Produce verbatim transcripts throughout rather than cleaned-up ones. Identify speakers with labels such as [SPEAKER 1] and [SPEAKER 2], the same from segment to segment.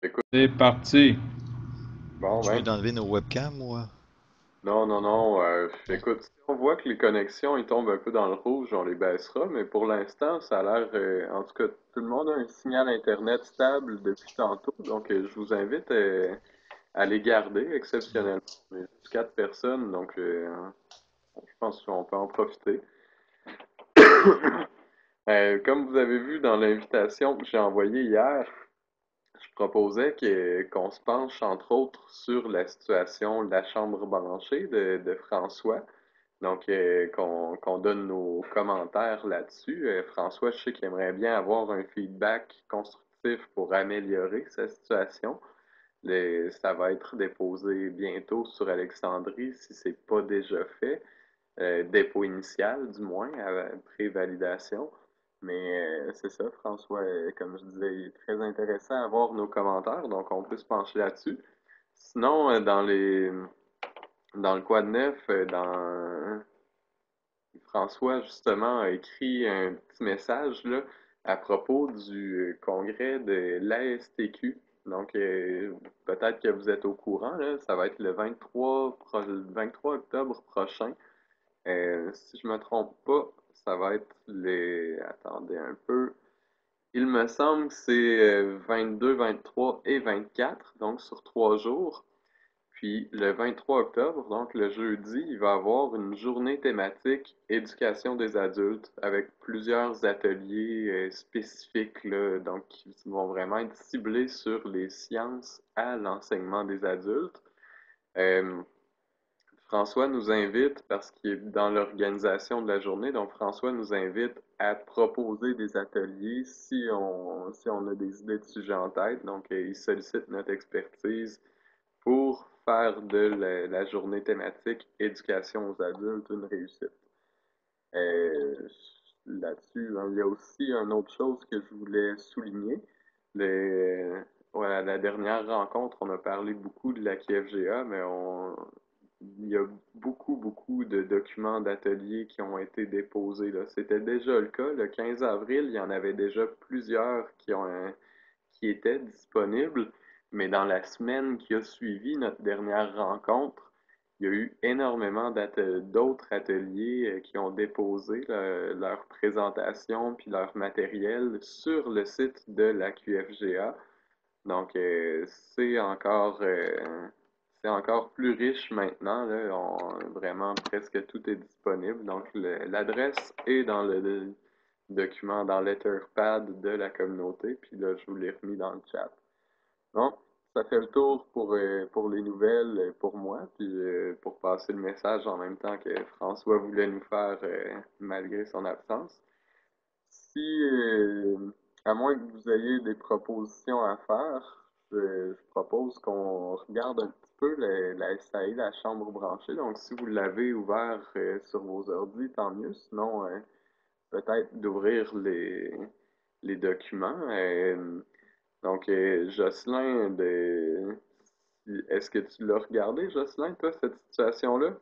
[SPEAKER 1] Écoute,
[SPEAKER 2] C'est parti.
[SPEAKER 1] bon,
[SPEAKER 3] Tu veux
[SPEAKER 1] ben,
[SPEAKER 3] d'enlever nos webcams ou... euh?
[SPEAKER 1] non, non, non, euh,
[SPEAKER 3] Non.
[SPEAKER 1] écoute, si on voit que les connexions, ils tombent un peu dans le rouge, on les baissera, mais pour l'instant, ça a l'air, euh, en tout cas, tout le monde a un signal Internet stable depuis tantôt, donc euh, je vous invite euh, à les garder exceptionnellement. On est juste quatre personnes, donc euh, je pense qu'on peut en profiter. Euh, comme vous avez vu dans l'invitation que j'ai envoyée hier, je proposais que- qu'on se penche entre autres sur la situation de la chambre branchée de, de François. Donc, euh, qu'on qu'on donne nos commentaires là-dessus. Euh, François, je sais qu'il aimerait bien avoir un feedback constructif pour améliorer sa situation. Les- ça va être déposé bientôt sur Alexandrie si c'est pas déjà fait. Euh, dépôt initial, du moins, après validation. Mais euh, c'est ça, François, euh, comme je disais, il est très intéressant à voir nos commentaires, donc on peut se pencher là-dessus. Sinon, euh, dans les dans le quad neuf, euh, dans François, justement, a écrit un petit message là, à propos du euh, congrès de l'A S T Q. Donc, euh, peut-être que vous êtes au courant, là, ça va être le vingt-trois, pro- le vingt-trois octobre prochain. Euh, si je me trompe pas, ça va être les... Attendez un peu. Il me semble que c'est euh, vingt-deux, vingt-trois et vingt-quatre, donc sur trois jours. Puis le vingt-trois octobre, donc le jeudi, il va y avoir une journée thématique éducation des adultes avec plusieurs ateliers euh, spécifiques, là, donc qui vont vraiment être ciblés sur les sciences à l'enseignement des adultes. Euh, François nous invite, parce qu'il est dans l'organisation de la journée, donc François nous invite à proposer des ateliers si on, si on a des idées de sujets en tête. Donc, euh, il sollicite notre expertise pour faire de la, la journée thématique éducation aux adultes une réussite. Euh, Là-dessus, hein, il y a aussi une autre chose que je voulais souligner. Le, voilà, la dernière rencontre, on a parlé beaucoup de la Q F G A, mais on, il y a beaucoup, beaucoup de documents d'ateliers qui ont été déposés, là. C'était déjà le cas. Le quinze avril, il y en avait déjà plusieurs qui ont, euh, qui étaient disponibles, mais dans la semaine qui a suivi notre dernière rencontre, il y a eu énormément d'autres ateliers euh, qui ont déposé le- leur présentation puis leur matériel sur le site de la Q F G A. Donc, euh, c'est encore, euh, c'est encore plus riche maintenant, là. On- vraiment, presque tout est disponible. Donc, le- l'adresse est dans le, le document, dans Letterpad de la communauté. Puis là, je vous l'ai remis dans le chat. Bon, ça fait le tour pour, euh, pour les nouvelles, euh, pour moi, puis euh, pour passer le message en même temps que François voulait nous faire euh, malgré son absence. Si, euh, à moins que vous ayez des propositions à faire, je, je propose qu'on regarde un petit peu la, la S A I, la chambre branchée. Donc, si vous l'avez ouvert euh, sur vos ordi, tant mieux. Sinon, euh, peut-être d'ouvrir les, les documents. Euh, donc, euh, Jocelyn, de... est-ce que tu l'as regardé, Jocelyn, toi, cette situation-là?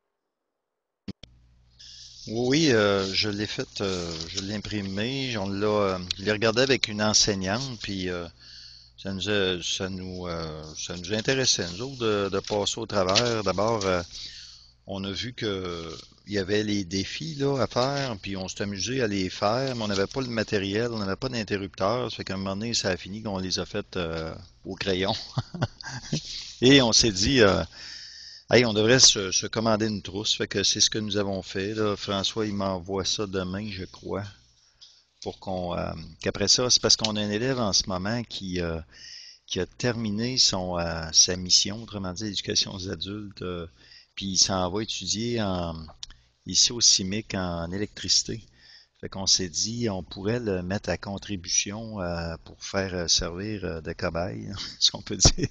[SPEAKER 3] Oui, euh, je l'ai fait, euh, je l'ai imprimé, on l'a, euh, je l'ai regardé avec une enseignante, puis euh, ça nous a- ça nous, euh, ça nous intéressait, nous autres, de, de passer au travers. D'abord, euh, on a vu que il y avait les défis là à faire, puis on s'est amusé à les faire, mais on n'avait pas le matériel, on n'avait pas d'interrupteur, ça fait qu'à un moment donné, ça a fini qu'on les a fait euh, au crayon. Et on s'est dit, euh, hey, on devrait se, se commander une trousse, fait que c'est ce que nous avons fait, là. François, il m'envoie ça demain, je crois, pour qu'on, euh, qu'après ça, c'est parce qu'on a un élève en ce moment qui, euh, qui a terminé son, euh, sa mission, autrement dit, l'éducation aux adultes, euh, puis il s'en va étudier en, ici au CIMIC en électricité. Fait qu'on s'est dit, on pourrait le mettre à contribution euh, pour faire euh, servir euh, de cobaye, si on peut dire,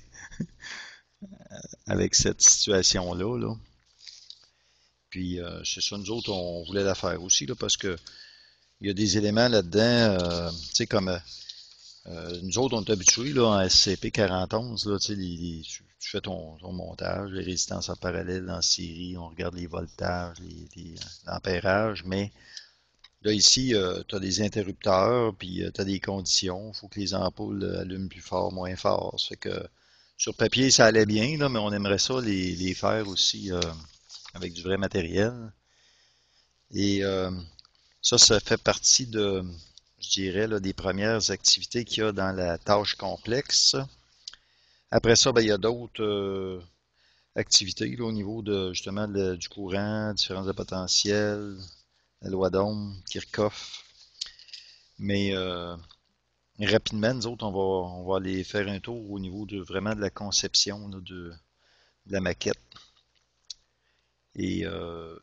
[SPEAKER 3] avec cette situation-là, là. Puis euh, c'est ça, nous autres, on voulait la faire aussi, là, parce que il y a des éléments là-dedans, euh, tu sais, comme euh, nous autres, on est habitués, là, en S C P quarante onze, là, tu sais, les- les- tu, tu fais ton, ton montage, les résistances en parallèle en série, on regarde les voltages, les, les, l'ampérage, mais Là, ici, tu as des interrupteurs, puis tu as des conditions. Il faut que les ampoules euh, allument plus fort, moins fort. Ça fait que sur papier, ça allait bien, là, mais on aimerait ça les, les faire aussi euh, avec du vrai matériel. Et euh, ça, ça fait partie de, je dirais, là, des premières activités qu'il y a dans la tâche complexe. Après ça, ben, il y a d'autres euh, activités là, au niveau de justement de- du courant, différence de potentiel, la loi d'Ohm, Kirchhoff. Mais euh, rapidement, nous autres, on va, on va aller faire un tour au niveau de vraiment de la conception là, de, de la maquette. Et euh,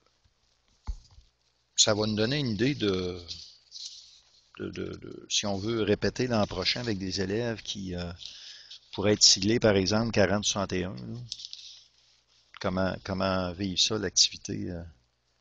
[SPEAKER 3] ça va nous donner une idée de, de, de- de- si on veut répéter l'an prochain avec des élèves qui euh, pourraient être ciblés, par exemple, quarante soixante et un. Là. Comment, comment vivre ça, l'activité euh,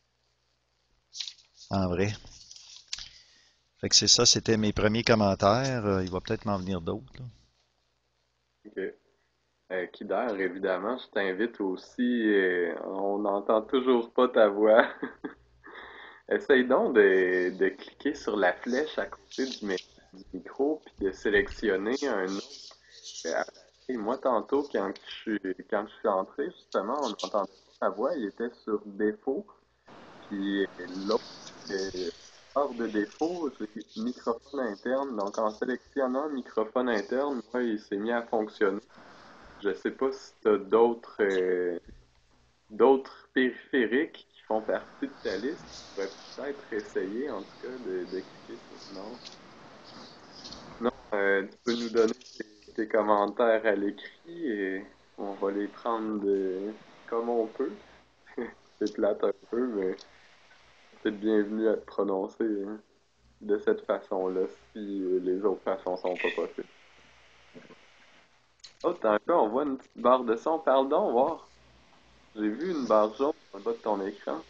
[SPEAKER 3] en vrai. Fait que c'est ça, c'était mes premiers commentaires. Euh, il va peut-être m'en venir d'autres. Là.
[SPEAKER 1] Ok. Euh, Kider, évidemment, je t'invite aussi. euh, on n'entend toujours pas ta voix. Essaye donc de, de cliquer sur la flèche à côté du, mi- du micro puis de sélectionner un autre. Euh, Et moi, tantôt, quand je suis, quand je suis entré, justement, on entendait pas ma voix. Il était sur défaut. Puis l'autre, euh, hors de défaut, j'ai microphone interne. Donc, en sélectionnant microphone interne, moi, il s'est mis à fonctionner. Je sais pas si tu as d'autres euh, d'autres périphériques qui font partie de ta liste. Tu pourrais peut-être essayer, en tout cas, de, de cliquer sur non. Non, euh, tu peux nous donner tes, tes commentaires à l'écrit et on va les prendre de, comme on peut. C'est plate un peu, mais c'est bienvenu à te prononcer hein, de cette façon-là si euh, les autres façons sont pas possibles. Oh, t'as un peu, on voit une petite barre de son. Parle donc, voir. J'ai vu une barre jaune en bas de ton écran.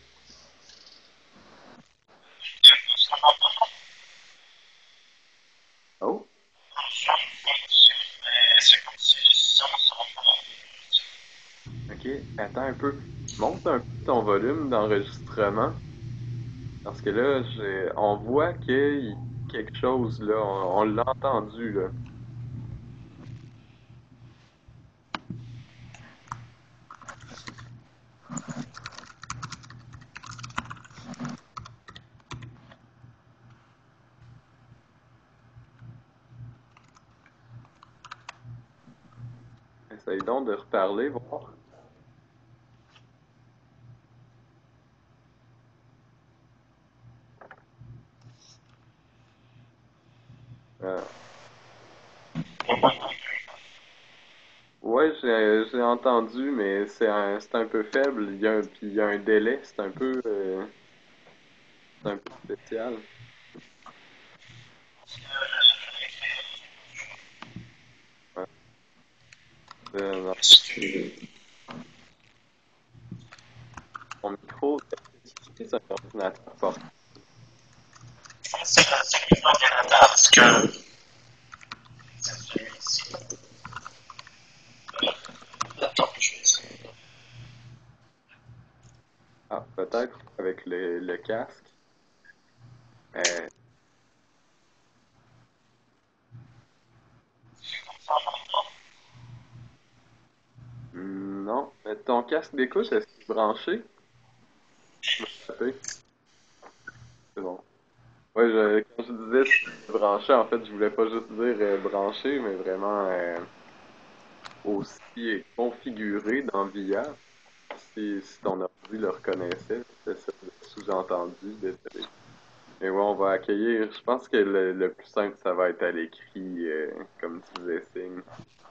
[SPEAKER 1] Oh, ok. Attends un peu. Monte un peu ton volume d'enregistrement. Parce que là, j'ai, on voit qu'il y a quelque chose là. On, on l'a entendu là. Essaye donc de reparler, voir. Euh, ouais, j'ai, j'ai entendu, mais c'est un, c'est un peu faible. Il y a un, puis il y a un délai. C'est un peu, euh, c'est un peu spécial. Ouais. Euh, non, mon micro, c'est un ordinateur portable. Ah, peut-être avec le, le casque. Euh, non. Mais ton casque d'écoute, est-ce qu'il est branché? Je me suis tapé. C'est bon. Ouais, je, quand je disais si c'était branché, en fait, je voulais pas juste dire euh, branché, mais vraiment euh, aussi euh, configuré dans V I A. Si, si ton ordi le reconnaissait, c'était ça le sous-entendu, désolé. Mais ouais, on va accueillir. Je pense que le, le plus simple, ça va être à l'écrit, euh, comme tu faisais signe.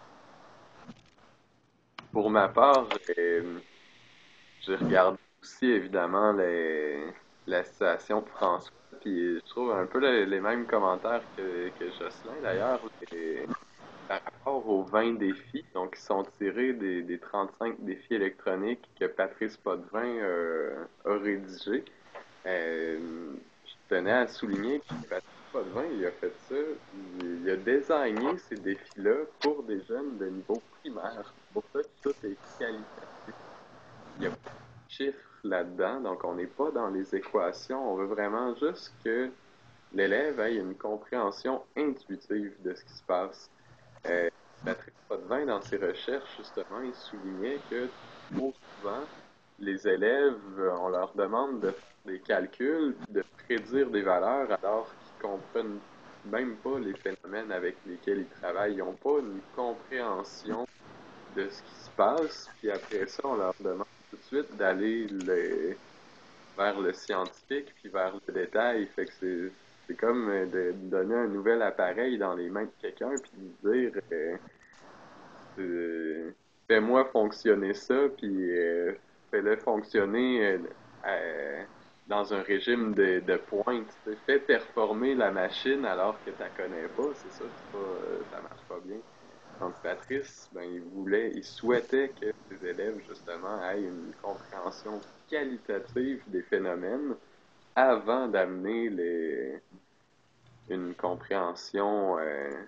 [SPEAKER 1] Pour ma part, j'ai j'ai regardé aussi évidemment les, la situation de François, puis je trouve un peu les, les mêmes commentaires que, que Jocelyn d'ailleurs, les- par rapport aux vingt défis, donc qui sont tirés des, des trente-cinq défis électroniques que Patrice Potvin euh, a rédigés. Euh, je tenais à souligner que Patrice Potvin, il a fait ça, il, il a designé ces défis-là pour des jeunes de niveau primaire. C'est pour ça que tout est qualitatif. Il n'y a pas de chiffres là-dedans. Donc, on n'est pas dans les équations. On veut vraiment juste que l'élève ait une compréhension intuitive de ce qui se passe. Euh, Patrick Potvin, dans ses recherches, justement, il soulignait que trop souvent, les élèves, on leur demande de faire des calculs, de prédire des valeurs, alors qu'ils comprennent même pas les phénomènes avec lesquels ils travaillent. Ils n'ont pas une compréhension de ce qui se passe, puis après ça, on leur demande tout de suite d'aller le- vers le scientifique, puis vers le détail. Fait que c'est, c'est comme euh, de donner un nouvel appareil dans les mains de quelqu'un, puis de dire euh, euh, fais-moi fonctionner ça, puis euh, fais-le fonctionner euh, euh, dans un régime de, de pointe. T'sais. Fais performer la machine alors que tu la connais pas, c'est ça, c'est pas, euh, ça marche pas bien. Donc Patrice, ben, il voulait, il souhaitait que ses élèves, justement, aient une compréhension qualitative des phénomènes avant d'amener les, une compréhension euh,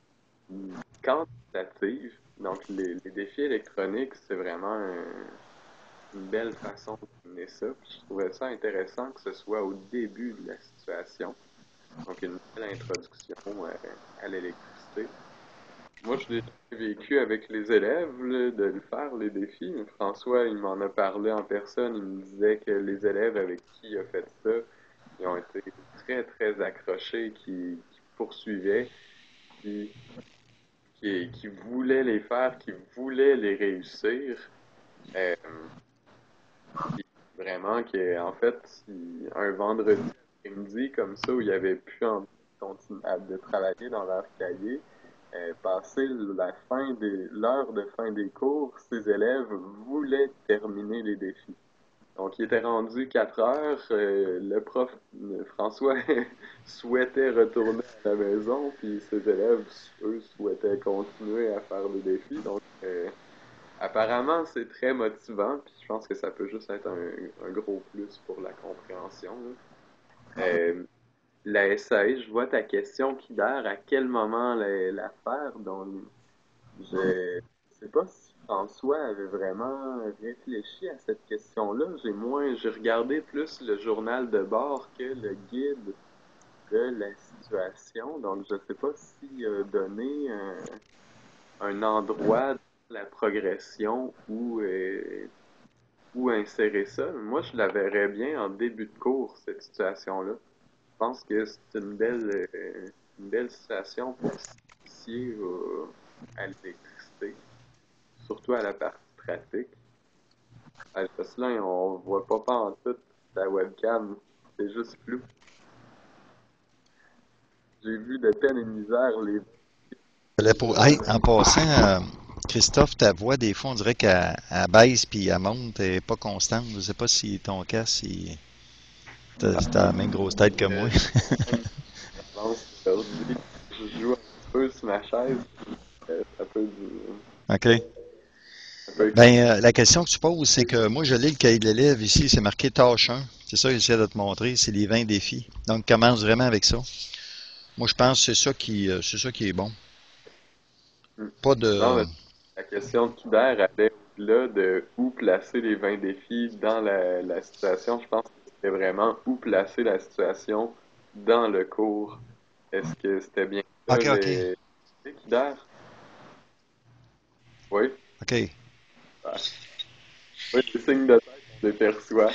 [SPEAKER 1] quantitative. Donc les, les défis électroniques, c'est vraiment un- une belle façon d'amener ça. Puis je trouvais ça intéressant que ce soit au début de la situation. Donc une belle introduction euh, à l'électricité. Moi, je l'ai vécu avec les élèves, là, de le faire, les défis. François, il m'en a parlé en personne. Il me disait que les élèves avec qui il a fait ça, ils ont été très, très accrochés, qui, qui poursuivaient, qui, qui, qui voulaient les faire, qui voulaient les réussir. Euh, Puis vraiment que, en fait, il- un vendredi après-midi comme ça, où il n'y avait plus envie de continuer à- de travailler dans leur cahier, euh, passer la fin des, l'heure de fin des cours, ces élèves voulaient terminer les défis. Donc, il était rendu quatre heures, euh, le prof, euh, François, souhaitait retourner à la maison, puis ses élèves, eux, souhaitaient continuer à faire des défis. Donc, euh, apparemment, c'est très motivant, puis je pense que ça peut juste être un, un gros plus pour la compréhension. Là. Euh, la S A E, je vois ta question, Kider, à quel moment la, la faire? Donc, je sais pas si François avait vraiment réfléchi à cette question-là. J'ai moins, j'ai regardé plus le journal de bord que le guide de la situation. Donc, je sais pas s'il a donné un, un endroit de la progression où, euh, où insérer ça. Moi, je la verrais bien en début de cours, cette situation-là. Je pense que c'est une belle, euh, une belle situation pour s'initier euh, à l'électricité, surtout à la partie pratique. À Jocelyn, on voit pas pas en tout ta webcam, c'est juste flou. J'ai vu de peine et de misère les...
[SPEAKER 3] Là, pour- hey, en passant, euh, Christophe, ta voix, des fois, on dirait qu'elle elle baisse puis elle monte, elle n'est pas constante. Je ne sais pas si ton casque, si t'as si t'as la même grosse tête que moi.
[SPEAKER 1] Euh, avance aujourd'hui. Je joue un peu sur ma chaise, euh, ça peut du...
[SPEAKER 3] OK.
[SPEAKER 1] ça peut
[SPEAKER 3] Ben, euh, la question que tu poses, c'est que moi, je lis le cahier de l'élève ici, c'est marqué tâche un. C'est ça que j'essaie de te montrer, c'est les vingt défis. Donc, commence vraiment avec ça. Moi, je pense que c'est ça qui, euh, c'est ça qui est bon.
[SPEAKER 1] Hmm.
[SPEAKER 3] Pas
[SPEAKER 1] Non,
[SPEAKER 3] de.
[SPEAKER 1] mais la question de Kider allait au-delà de où placer les vingt défis dans la, la situation. Je pense que c'était vraiment où placer la situation dans le cours. Est-ce que c'était bien ça,
[SPEAKER 3] OK, OK.
[SPEAKER 1] les Kider? Oui?
[SPEAKER 3] OK.
[SPEAKER 1] Ah. Oui, les signes de tête, on les perçoit.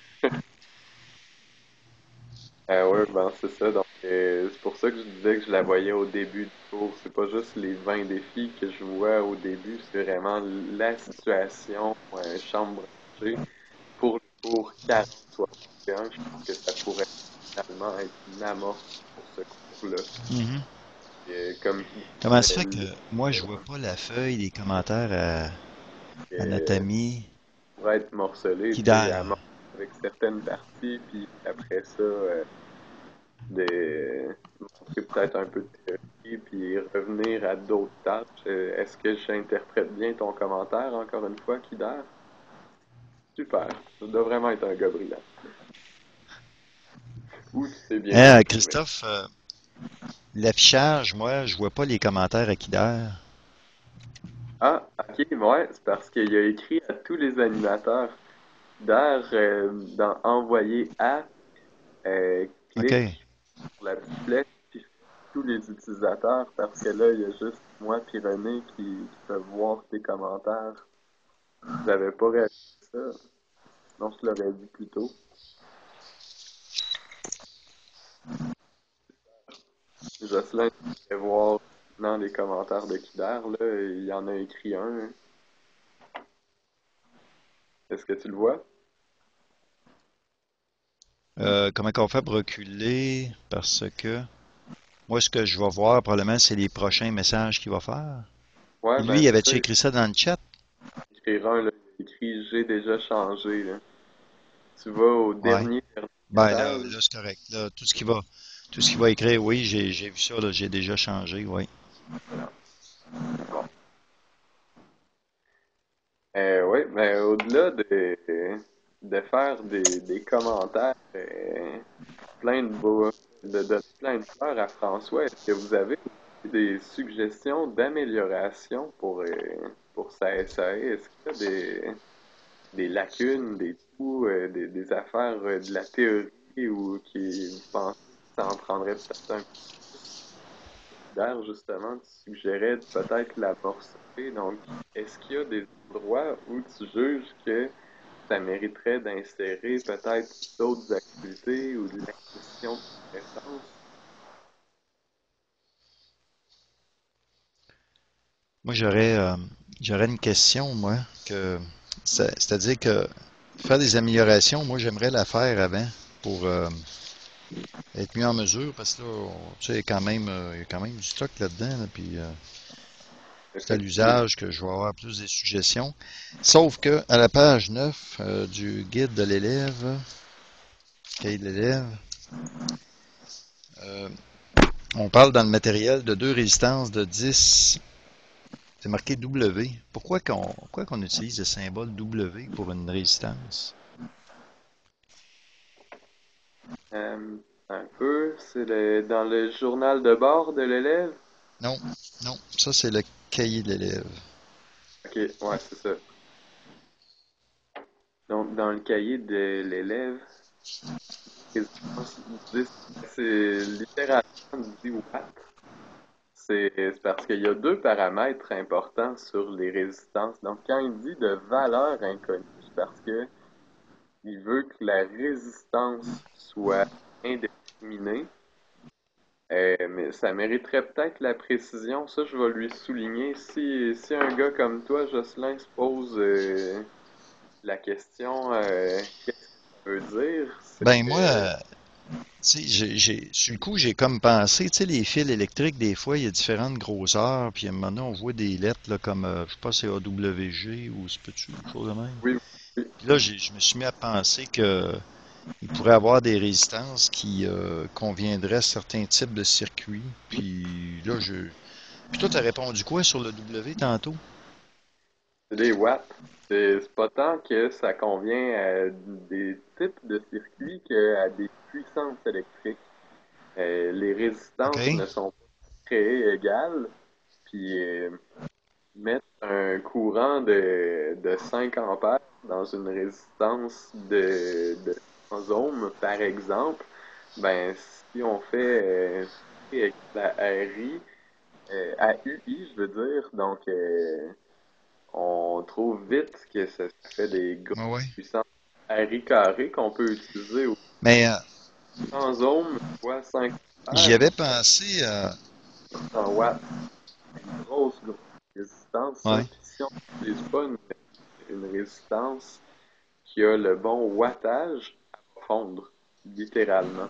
[SPEAKER 1] Ah ouais, ben c'est ça. Donc, euh, c'est pour ça que je disais que je la voyais au début du cours. C'est pas juste les vingt défis que je vois au début, c'est vraiment la situation, euh, chambre branchée. Pour le cours quarante soixante et un, je pense que ça pourrait finalement être une amorce pour ce cours-là.
[SPEAKER 3] Mhm.
[SPEAKER 1] Et comme qui
[SPEAKER 3] Comment ça fait
[SPEAKER 1] le,
[SPEAKER 3] que moi, je vois pas la feuille, les commentaires à
[SPEAKER 1] euh,
[SPEAKER 3] anatomie
[SPEAKER 1] pourrait être morcelé,
[SPEAKER 3] qui
[SPEAKER 1] tu sais, à
[SPEAKER 3] d'air?
[SPEAKER 1] mort avec certaines parties, puis après ça, euh, de montrer peut-être un peu de théorie, puis revenir à d'autres tâches. Euh, Est-ce que j'interprète bien ton commentaire, encore une fois, Kider? Super, ça doit vraiment être un gars brillant. Ou tu t'es bien
[SPEAKER 3] Hein,
[SPEAKER 1] exprimé.
[SPEAKER 3] Christophe, euh, l'affichage, moi, je vois pas les commentaires à qui d'air.
[SPEAKER 1] Ah, ok, ouais, c'est parce qu'il a écrit à tous les animateurs. d'air euh, dans envoyer à, euh, clique
[SPEAKER 3] OK.
[SPEAKER 1] sur la petite flèche puis tous les utilisateurs parce que là, il y a juste moi et René qui, qui peuvent voir tes commentaires. J'avais pas réalisé ça, sinon je te l'aurais dit plus tôt. Jocelyn, tu peux voir dans les commentaires de Kider, là, il y en a écrit un, hein. Est-ce que tu le vois?
[SPEAKER 3] Euh, comment qu'on fait pour reculer? Parce que moi, ce que je vais voir probablement, c'est les prochains messages qu'il va faire.
[SPEAKER 1] Ouais,
[SPEAKER 3] Puis lui,
[SPEAKER 1] ben
[SPEAKER 3] il
[SPEAKER 1] c'est ça,
[SPEAKER 3] avait-tu
[SPEAKER 1] il
[SPEAKER 3] écrit ça dans le chat?
[SPEAKER 1] faut écrire un, là, il écrit j'ai déjà changé, là. Tu vas au
[SPEAKER 3] Ouais.
[SPEAKER 1] dernier, dernier
[SPEAKER 3] Ben là,
[SPEAKER 1] message.
[SPEAKER 3] là, c'est correct. Là, tout ce qui va, tout ce qui va écrire, oui, j'ai, j'ai vu ça, là, j'ai déjà changé, oui.
[SPEAKER 1] Voilà. Bon. Euh, oui, mais au-delà de, de faire des, des commentaires euh, plein de beaux, de donner plein de fleurs à François, est-ce que vous avez aussi des suggestions d'amélioration pour, euh, pour sa S A E? Est-ce qu'il y a des, des lacunes, des trous, euh, des, des affaires euh, de la théorie ou qui vous pensez que ça en prendrait peut-être un peu plus d'air, justement, tu suggérais de peut-être l'amorcer. Donc, est-ce qu'il y a des endroits où tu juges que ça mériterait d'insérer peut-être d'autres activités ou de l'acquisition de connaissances?
[SPEAKER 3] Moi, j'aurais, euh, j'aurais une question, moi, que, c'est- c'est-à-dire que faire des améliorations, moi, j'aimerais la faire avant pour euh, être mieux en mesure, parce que là, on- tu sais, quand même, euh, il y a quand même du stock là-dedans, là, puis euh, c'est à
[SPEAKER 1] Effectivement.
[SPEAKER 3] l'usage que je vais avoir plus de suggestions. Sauf que à la page neuf euh, du guide de l'élève, cahier de l'élève, euh, on parle dans le matériel de deux résistances de dix. C'est marqué W. Pourquoi qu'on pourquoi qu'on utilise le symbole W pour une résistance?
[SPEAKER 1] Euh, un peu, c'est le- dans le journal de bord de l'élève.
[SPEAKER 3] Non, non, ça c'est le cahier de l'élève.
[SPEAKER 1] Ok, ouais, c'est ça. Donc, dans le cahier de l'élève, résistance dix, c'est littéralement dix watts. C'est c'est parce qu'il y a deux paramètres importants sur les résistances. Donc, quand il dit de valeur inconnue, c'est parce que il veut que la résistance soit indéterminée. Euh, mais ça mériterait peut-être la précision. Ça, je vais lui souligner. Si, si un gars comme toi, Jocelyn, se pose euh, la question, euh, qu'est-ce que ça veut dire? C'est
[SPEAKER 3] Ben moi,
[SPEAKER 1] que,
[SPEAKER 3] euh, tu sais, j'ai, j'ai- sur le coup, j'ai comme pensé, tu sais, les fils électriques, des fois, il y a différentes grosseurs, puis à un moment donné, on voit des lettres là, comme, euh, je sais pas, c'est A W G ou c'est peut-tu, quelque chose de même.
[SPEAKER 1] oui, oui.
[SPEAKER 3] Puis là, j'ai- je me suis mis à penser que il pourrait avoir des résistances qui euh, conviendraient à certains types de circuits. Puis là, je. Puis toi, t'as répondu quoi sur le W tantôt?
[SPEAKER 1] C'est des watts. C'est c'est pas tant que ça convient à des types de circuits qu'à des puissances électriques. Euh, les
[SPEAKER 3] OK.
[SPEAKER 1] résistances ne sont pas créées égales, puis euh, mettre un courant de, de cinq ampères dans une résistance de, de cent ohms, par exemple, ben si on fait euh, avec la R I, euh, à U I, je veux dire, donc euh, on trouve vite que ça, ça fait des grosses
[SPEAKER 3] Ouais, ouais.
[SPEAKER 1] puissances R I carré qu'on peut utiliser au
[SPEAKER 3] Mais euh,
[SPEAKER 1] cent ohms fois cinq
[SPEAKER 3] j'y
[SPEAKER 1] ampères,
[SPEAKER 3] avais pensé. Euh,
[SPEAKER 1] cent watts. Une grosse, grosse résistance, ça.
[SPEAKER 3] ouais.
[SPEAKER 1] Puis si on n'utilise pas une, une résistance qui a le bon wattage, elle va fondre, littéralement.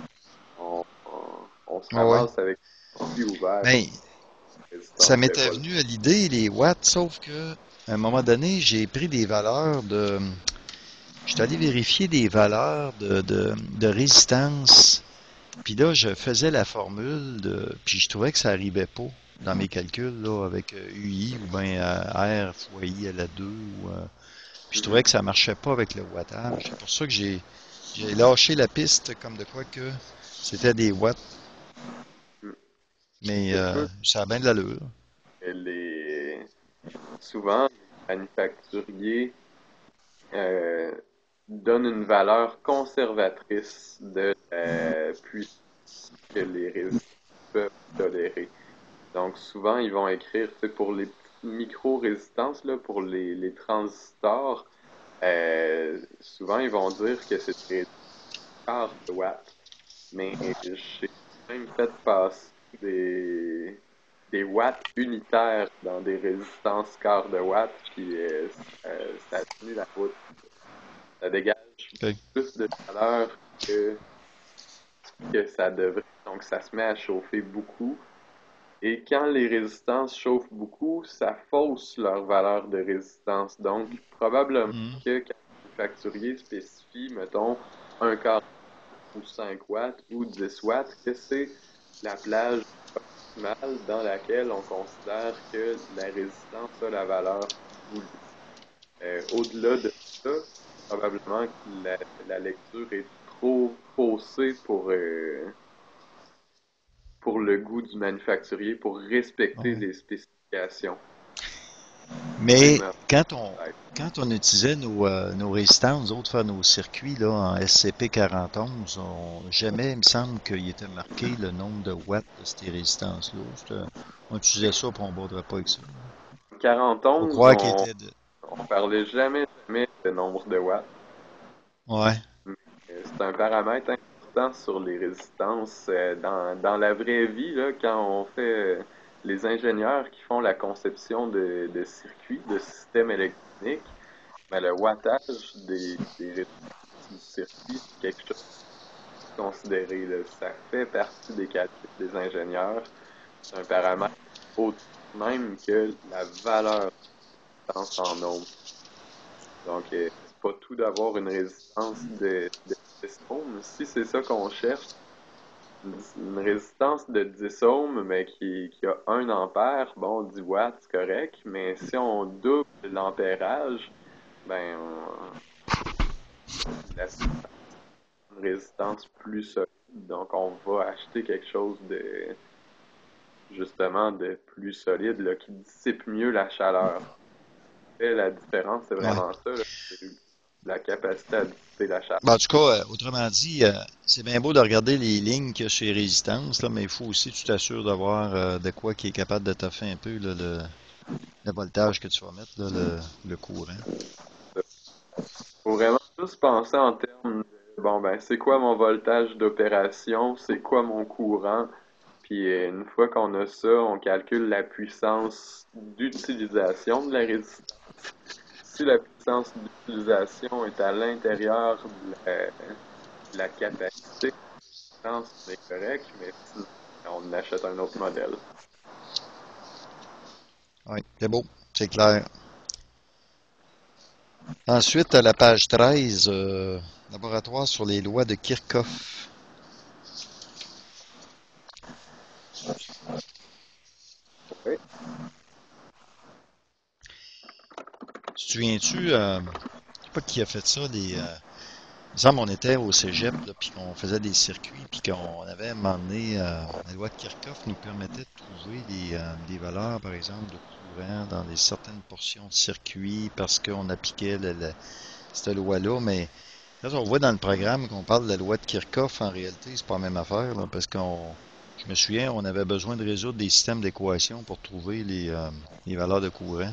[SPEAKER 1] On, on, on se
[SPEAKER 3] Ouais, ouais.
[SPEAKER 1] ramasse avec un circuit ouvert,
[SPEAKER 3] Mais
[SPEAKER 1] la
[SPEAKER 3] ça
[SPEAKER 1] résistance fait
[SPEAKER 3] m'était
[SPEAKER 1] pas le.
[SPEAKER 3] venu à l'idée, les watts, sauf que à un moment donné, j'ai pris des valeurs de. J'étais allé vérifier des valeurs de, de, de résistance. Puis là, je faisais la formule de. Puis je trouvais que ça n'arrivait pas dans mes calculs là, avec euh, U I ou bien euh, R fois I à la deux. Ou, euh, puis je trouvais
[SPEAKER 1] Mhm.
[SPEAKER 3] que ça marchait pas avec le wattage. C'est pour ça que j'ai j'ai lâché la piste comme de quoi que c'était des watts.
[SPEAKER 1] Mhm.
[SPEAKER 3] Mais
[SPEAKER 1] C'est
[SPEAKER 3] euh,
[SPEAKER 1] sûr
[SPEAKER 3] ça a bien de l'allure.
[SPEAKER 1] que les, souvent, les manufacturiers euh, donne une valeur conservatrice de la puissance que les résistants peuvent tolérer. Donc souvent, ils vont écrire, c'est pour les petites micro-résistances, là, pour les, les transistors, euh, souvent ils vont dire que c'est des quarts de watts. Mais j'ai même fait passer des, des watts unitaires dans des résistances quart de watt, puis euh, ça, ça a tenu la route. Ça dégage
[SPEAKER 3] OK.
[SPEAKER 1] plus de chaleur que, que ça devrait. Donc ça se met à chauffer beaucoup. Et quand les résistances chauffent beaucoup, ça fausse leur valeur de résistance. Donc probablement
[SPEAKER 3] Mhm.
[SPEAKER 1] que quand le manufacturier spécifie, mettons, un quart ou cinq watts ou dix watts, que c'est la plage optimale dans laquelle on considère que la résistance a la valeur voulue. Euh, au-delà de ça, probablement que la, la lecture est trop faussée pour, euh, pour le goût du manufacturier, pour respecter
[SPEAKER 3] Ouais.
[SPEAKER 1] les spécifications. C'est
[SPEAKER 3] Mais
[SPEAKER 1] ma
[SPEAKER 3] quand on,
[SPEAKER 1] tête.
[SPEAKER 3] quand on utilisait nos, euh, nos résistances, nous autres, faire nos circuits là, en S C P quarante et onze, on, jamais, il me semble qu'il était marqué le nombre de watts de ces résistances-là. C'était- On utilisait ça, puis on ne borderait pas avec ça. Faut
[SPEAKER 1] quarante onze,
[SPEAKER 3] croire qu'il
[SPEAKER 1] on,
[SPEAKER 3] était de...
[SPEAKER 1] on parlait jamais, jamais de nombre de watts.
[SPEAKER 3] Ouais,
[SPEAKER 1] Euh, C'est un paramètre important sur les résistances. Euh, Dans, dans la vraie vie, là, quand on fait euh, les ingénieurs qui font la conception de, de circuits, de systèmes électroniques, ben, le wattage des, des résistances du circuit, c'est quelque chose à considérer. Là. Ça fait partie des calculs des ingénieurs. C'est un paramètre au même que la valeur de la résistance en ohms. Donc, euh, c'est pas tout d'avoir une résistance de, de dix ohms. Si c'est ça qu'on cherche, une, une résistance de dix ohms, mais qui, qui a un ampère, bon, dix watts, c'est correct. Mais si on double l'ampérage, ben, on, la une résistance plus solide. Donc, on va acheter quelque chose de, justement, de plus solide, là, qui dissipe mieux la chaleur. Et la différence, c'est
[SPEAKER 3] ouais.
[SPEAKER 1] vraiment ça, là, c'est la capacité à dissiper la chaleur.
[SPEAKER 3] Ben, en tout cas, euh, autrement dit, euh, c'est bien beau de regarder les lignes qu'il y a chez Résistance, là, mais il faut aussi que tu t'assures d'avoir euh, de quoi qui est capable de toffer un peu là, le, le voltage que tu vas mettre, là, le, le courant.
[SPEAKER 1] Faut vraiment juste penser en termes de, bon, ben, c'est quoi mon voltage d'opération, c'est quoi mon courant, puis euh, une fois qu'on a ça, on calcule la puissance d'utilisation de la résistance. Si la puissance d'utilisation est à l'intérieur de la, de la capacité, on est correct, mais sinon, on achète un autre modèle.
[SPEAKER 3] Oui, c'est beau, c'est clair. Ensuite, à la page treize, euh, laboratoire sur les lois de Kirchhoff.
[SPEAKER 1] Oui.
[SPEAKER 3] Tu te souviens-tu, euh, je sais pas qui a fait ça, les, euh, il me semble qu'on était au cégep, là, puis qu'on faisait des circuits, puis qu'on avait à un moment donné, euh, la loi de Kirchhoff nous permettait de trouver des, euh, des valeurs, par exemple, de courant dans des certaines portions de circuit parce qu'on appliquait le- le- cette loi-là, mais quand on voit dans le programme qu'on parle de la loi de Kirchhoff, en réalité, c'est pas la même affaire, là, parce qu'on, je me souviens, on avait besoin de résoudre des systèmes d'équations pour trouver les, euh, les valeurs de courant.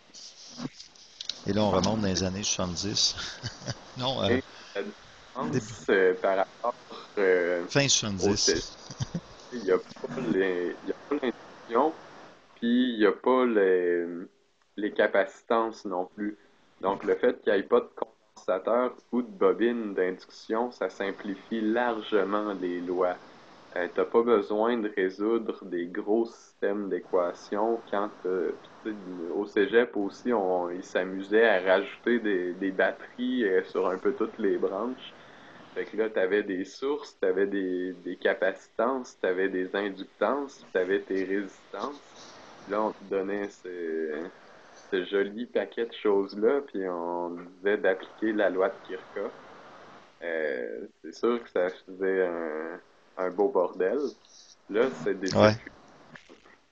[SPEAKER 3] Et là, on remonte dans les années soixante-dix. Non, euh,
[SPEAKER 1] Et la
[SPEAKER 3] début,
[SPEAKER 1] différence euh, par rapport euh,
[SPEAKER 3] fin
[SPEAKER 1] au
[SPEAKER 3] soixante-dix.
[SPEAKER 1] cégep, il n'y a pas les, il y a pas l'induction, puis il n'y a pas les, les capacitances non plus. Donc, le fait qu'il n'y ait pas de condensateur ou de bobine d'induction, ça simplifie largement les lois. Euh, t'as pas besoin de résoudre des gros systèmes d'équations quand euh, puis, tu sais, au cégep aussi, on, ils s'amusaient à rajouter des, des batteries euh, sur un peu toutes les branches. Fait que là, t'avais des sources, t'avais des, des capacitances, t'avais des inductances, t'avais tes résistances. Puis là, on te donnait ce, ce joli paquet de choses-là, puis on disait d'appliquer la loi de Kirchhoff. Euh, c'est sûr que ça faisait un, un beau bordel. Là, c'est des
[SPEAKER 3] Ouais.
[SPEAKER 1] circuits.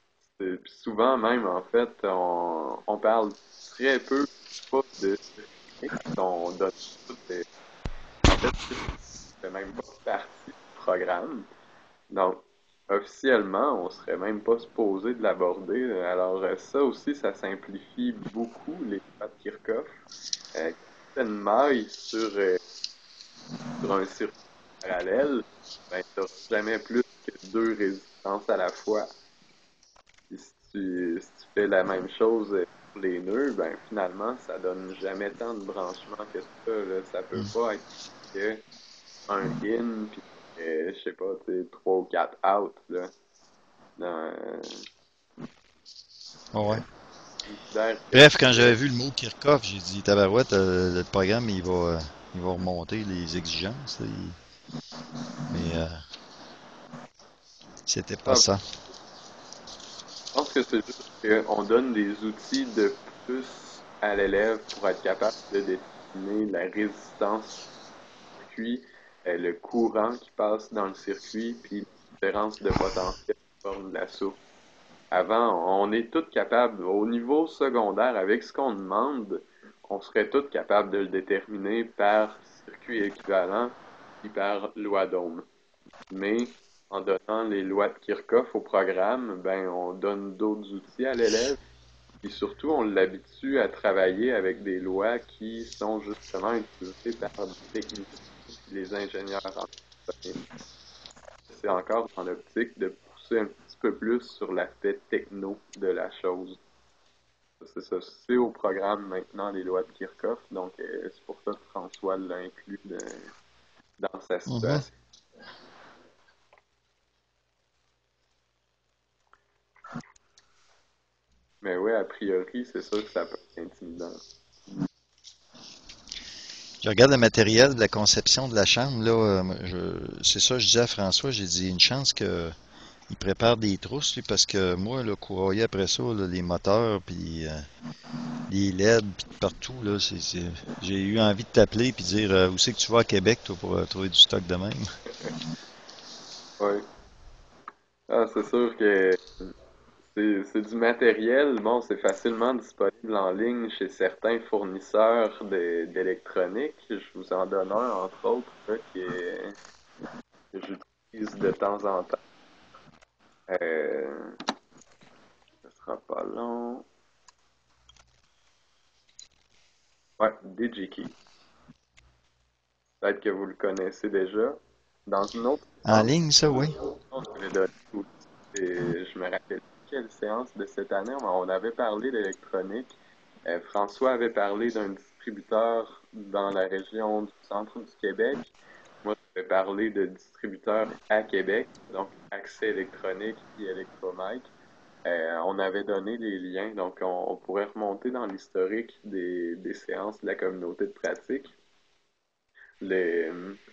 [SPEAKER 1] C'est- puis souvent même, en fait, on, on parle très peu pas de circuits. On donne tout des... En fait, ça fait même pas partie du programme. Donc, officiellement, on serait même pas supposé de l'aborder. Alors, euh, ça aussi, ça simplifie beaucoup les lois de Kirchhoff. Euh, quand tu une maille sur, euh, sur un circuit parallèle, ben, tu jamais plus que deux résistances à la fois. Puis si tu, si tu fais la même chose euh, pour les nœuds, ben finalement, ça donne jamais tant de branchements que ça, là. Ça peut
[SPEAKER 3] Hmm.
[SPEAKER 1] pas être que un in, puis euh, je sais pas, tu sais, trois ou quatre out, là. Dans, euh,
[SPEAKER 3] Ah ouais.
[SPEAKER 1] je considère que
[SPEAKER 3] Bref, quand j'avais
[SPEAKER 1] le...
[SPEAKER 3] vu le mot Kirchhoff, j'ai dit, tabarouette, euh, le programme, il va, euh, il va remonter les exigences, là, il- mais euh, c'était pas
[SPEAKER 1] Ah,
[SPEAKER 3] ça.
[SPEAKER 1] je pense que c'est juste qu'on donne des outils de plus à l'élève pour être capable de déterminer la résistance du circuit, euh, le courant qui passe dans le circuit, puis la différence de potentiel en forme de la souffle. Avant, on est tous capables, au niveau secondaire, avec ce qu'on demande, on serait tous capables de le déterminer par circuit équivalent puis par loi d'Ohm. Mais en donnant les lois de Kirchhoff au programme, ben on donne d'autres outils à l'élève, et surtout on l'habitue à travailler avec des lois qui sont justement utilisées par des techniciens et les ingénieurs en électronique. C'est encore dans l'optique de pousser un petit peu plus sur l'aspect techno de la chose. C'est ça, c'est au programme maintenant les lois de Kirchhoff, donc euh, c'est pour ça que François l'a inclus de- dans sa
[SPEAKER 3] Mhm.
[SPEAKER 1] situation. Mais oui, a priori, c'est sûr que ça peut être intimidant.
[SPEAKER 3] Je regarde le matériel de la conception de la chambre, là, euh, je- c'est ça, je disais à François, j'ai dit une chance que il prépare des trousses, lui, parce que moi, le courrier après ça, là, les moteurs, puis euh, les L E D, puis partout, là, c'est, c'est- j'ai eu envie de t'appeler puis dire euh, où c'est que tu vas à Québec, toi, pour euh, trouver du stock de même.
[SPEAKER 1] Oui. Ah, c'est sûr que c'est c'est du matériel, bon, c'est facilement disponible en ligne chez certains fournisseurs de- d'électronique. Je vous en donne un, entre autres, là, qui est, que j'utilise de temps en temps. Euh, ce sera pas long. Ouais, DigiKey. Peut-être que vous le connaissez déjà. Dans une autre
[SPEAKER 3] En
[SPEAKER 1] séance,
[SPEAKER 3] ligne, ça, oui.
[SPEAKER 1] on avait donné aussi, et je me rappelle plus quelle séance de cette année, mais on avait parlé d'électronique. Euh, François avait parlé d'un distributeur dans la région du centre du Québec. Moi, j'avais parlé de distributeurs à Québec, donc accès électronique et électromètre. Euh, on avait donné les liens, donc on, on pourrait remonter dans l'historique des, des séances de la communauté de pratique. Les,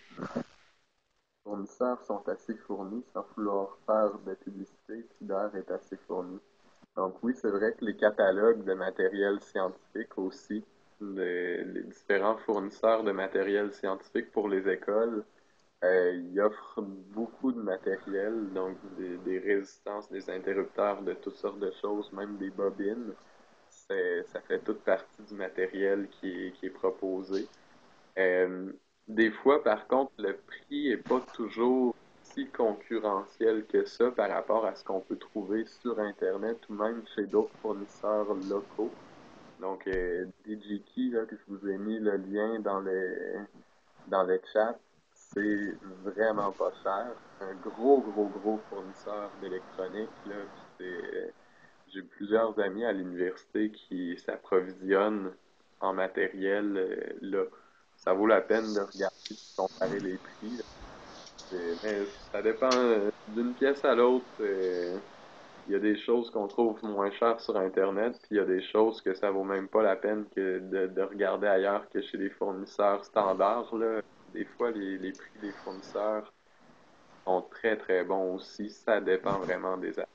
[SPEAKER 1] fournisseurs sont assez fournis sans vouloir faire de publicité, puis l'air est assez fourni. Donc oui, c'est vrai que les catalogues de matériel scientifique aussi, les, les différents fournisseurs de matériel scientifique pour les écoles, euh, ils offrent beaucoup de matériel, donc des, des résistances, des interrupteurs de toutes sortes de choses, même des bobines. C'est, ça fait toute partie du matériel qui est, qui est proposé. Euh, des fois, par contre, le prix est pas toujours si concurrentiel que ça par rapport à ce qu'on peut trouver sur Internet ou même chez d'autres fournisseurs locaux. Donc, euh, DigiKey, là, que je vous ai mis le lien dans les, dans le chat, c'est vraiment pas cher. Un gros, gros, gros fournisseur d'électronique, là, puis c'est, j'ai plusieurs amis à l'université qui s'approvisionnent en matériel euh, là. Ça vaut la peine de regarder et de comparer les prix, là. C'est- mais ça dépend euh, d'une pièce à l'autre. euh, Il y a des choses qu'on trouve moins chères sur Internet, puis il y a des choses que ça vaut même pas la peine que de, de regarder ailleurs que chez les fournisseurs standards, là. Des fois, les, les prix des fournisseurs sont très très bons aussi. Ça dépend vraiment des affaires.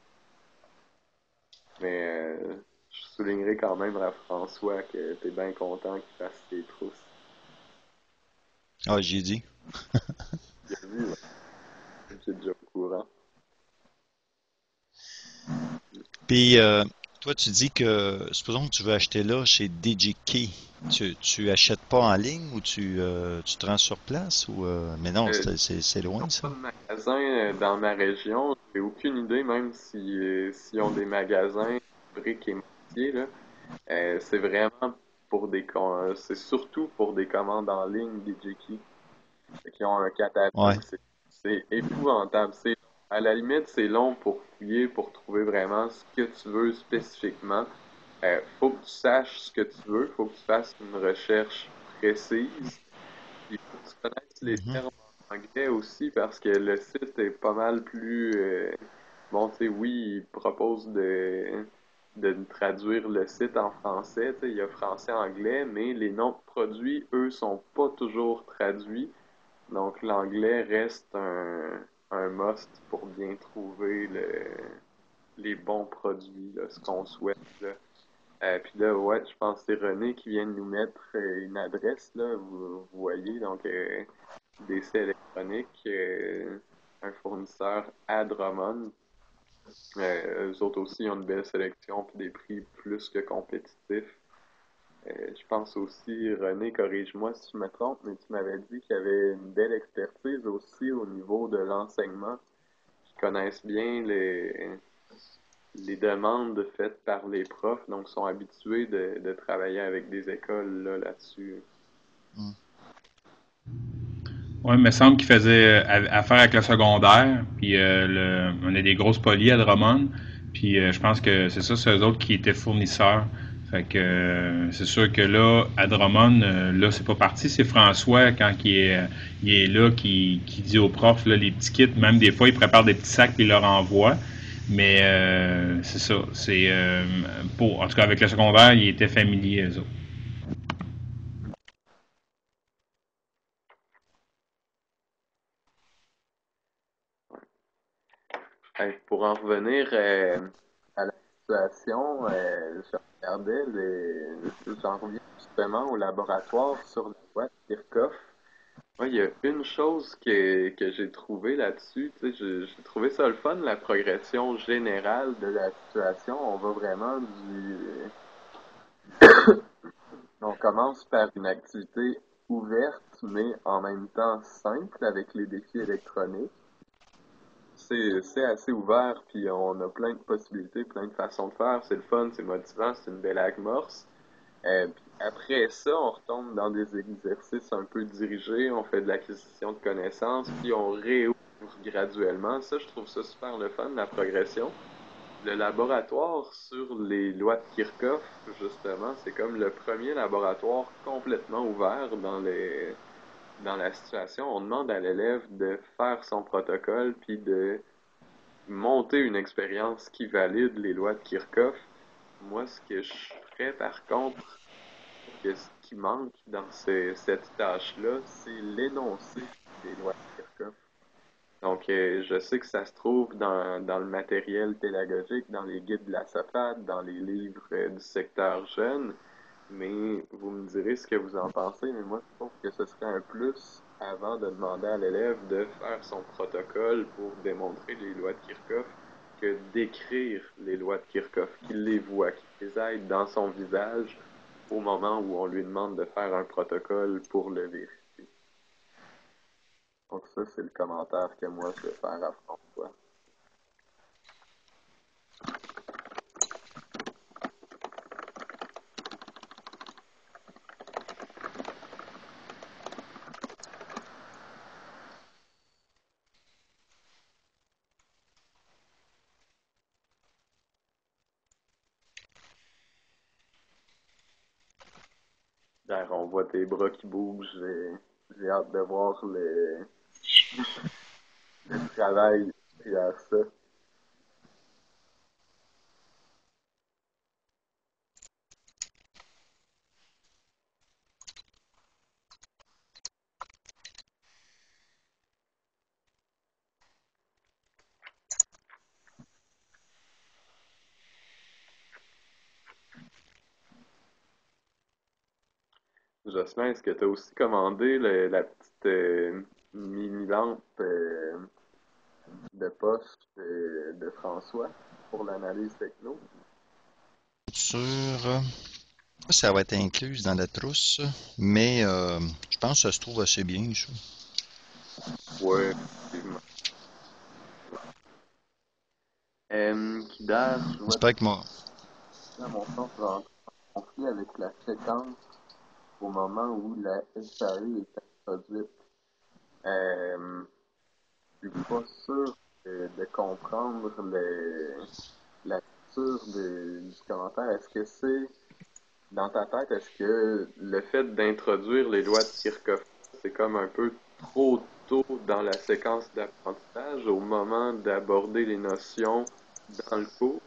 [SPEAKER 1] Mais euh, je soulignerai quand même à François que t'es bien content qu'il fasse tes trousses.
[SPEAKER 3] Ah, j'ai dit.
[SPEAKER 1] Il a vu, ouais. C'est déjà au courant.
[SPEAKER 3] Puis, euh, toi, tu dis que, supposons que tu veux acheter là chez DigiKey. Tu, tu achètes pas en ligne ou tu, euh, tu te rends sur place ou, euh, mais non,
[SPEAKER 1] Euh,
[SPEAKER 3] c'est, c'est, c'est
[SPEAKER 1] Ils
[SPEAKER 3] loin,
[SPEAKER 1] n'ont pas
[SPEAKER 3] ça.
[SPEAKER 1] de magasin euh, dans ma région. J'ai aucune idée même si euh, s'ils ont des magasins briques et mortier, là. Euh, c'est vraiment pour des com- euh, c'est surtout pour des commandes en ligne des Jiki qui ont un
[SPEAKER 3] Ouais.
[SPEAKER 1] catalogue. C'est c'est épouvantable. C'est à la limite c'est long pour fouiller pour trouver vraiment ce que tu veux spécifiquement. Euh, faut que tu saches ce que tu veux. Faut que tu fasses une recherche précise. Il faut que tu connaisses les
[SPEAKER 3] Mhm.
[SPEAKER 1] termes en anglais aussi parce que le site est pas mal plus... euh, bon, tu sais, oui, il propose de, de traduire le site en français. Tu sais, il y a français-anglais, mais les noms de produits, eux, sont pas toujours traduits. Donc, l'anglais reste un, un must pour bien trouver le, les bons produits, là, ce qu'on souhaite, là. Euh, puis là, ouais, je pense que c'est René qui vient de nous mettre euh, une adresse, là, vous, vous voyez, donc euh, D C électronique, euh, un fournisseur à Drummond. Euh, eux autres aussi ont une belle sélection puis des prix plus que compétitifs. Euh, je pense aussi, René, corrige-moi si je me trompe, mais tu m'avais dit qu'il y avait une belle expertise aussi au niveau de l'enseignement, qu'ils connaissent bien les, les demandes faites par les profs, donc sont habitués de, de travailler avec des écoles là, là-dessus.
[SPEAKER 3] Mm.
[SPEAKER 2] Oui, il me semble qu'il faisait euh, affaire avec le secondaire. Puis euh, le, on a des grosses polies à Drummond. Puis euh, je pense que c'est ça, c'est eux autres qui étaient fournisseurs. Fait que euh, c'est sûr que là, à Drummond, euh, là, c'est pas parti. C'est François, quand il est, il est là, qui, qui dit aux profs là, les petits kits. Même des fois, il prépare des petits sacs puis il leur envoie. Mais euh, c'est ça. C'est euh, pour, en tout cas, avec le secondaire, ils étaient familiers, eux autres.
[SPEAKER 1] Hey, pour en revenir euh, à la situation, euh, je regardais, les... j'en reviens justement au laboratoire sur la boîte Kirchhoff. Ouais, il y a une chose que, que j'ai trouvé là-dessus, tu sais, j'ai j'ai trouvé ça le fun, la progression générale de la situation. On va vraiment du... On commence par une activité ouverte, mais en même temps simple avec les défis électroniques. C'est, c'est assez ouvert, puis on a plein de possibilités, plein de façons de faire. C'est le fun, c'est motivant, c'est une belle amorce. Euh, puis après ça, on retombe dans des exercices un peu dirigés, on fait de l'acquisition de connaissances, puis on réouvre graduellement. Ça, je trouve ça super le fun, la progression. Le laboratoire sur les lois de Kirchhoff, justement, c'est comme le premier laboratoire complètement ouvert dans les, dans la situation. On demande à l'élève de faire son protocole, puis de monter une expérience qui valide les lois de Kirchhoff. Moi, ce que je ferais par contre, que ce qui manque dans ce- cette tâche-là, c'est l'énoncé des lois de Kirchhoff. Donc, euh, je sais que ça se trouve dans, dans le matériel pédagogique, dans les guides de la SOFAD, dans les livres euh, du secteur jeune, mais vous me direz ce que vous en pensez, mais moi, je trouve que ce serait un plus avant de demander à l'élève de faire son protocole pour démontrer les lois de Kirchhoff que d'écrire les lois de Kirchhoff, qu'il les voit, qu'il les aide dans son visage au moment où on lui demande de faire un protocole pour le vérifier. Donc ça, c'est le commentaire que moi je vais faire à François. D'ailleurs, on voit tes bras qui bougent. J'ai, j'ai hâte de voir le, le travail derrière ça. Jocelyn, est-ce que tu as aussi commandé le- la petite euh, mini-lampe euh, de poche de, de François pour l'analyse techno?
[SPEAKER 3] chaussures, ça va être inclus dans la trousse, mais euh, je pense que ça se trouve assez bien, ça.
[SPEAKER 1] Ouais, effectivement. Euh, Kidar, je vois
[SPEAKER 3] J'espère que moi.
[SPEAKER 1] à mon sens rentrer en conflit avec la séquence au moment où la S A E est introduite. Euh, je suis pas sûr de, de comprendre le, la nature de- du commentaire. Est-ce que c'est, dans ta tête, est-ce que le fait d'introduire les lois de Kirchhoff, c'est comme un peu trop tôt dans la séquence d'apprentissage, au moment d'aborder les notions dans le cours?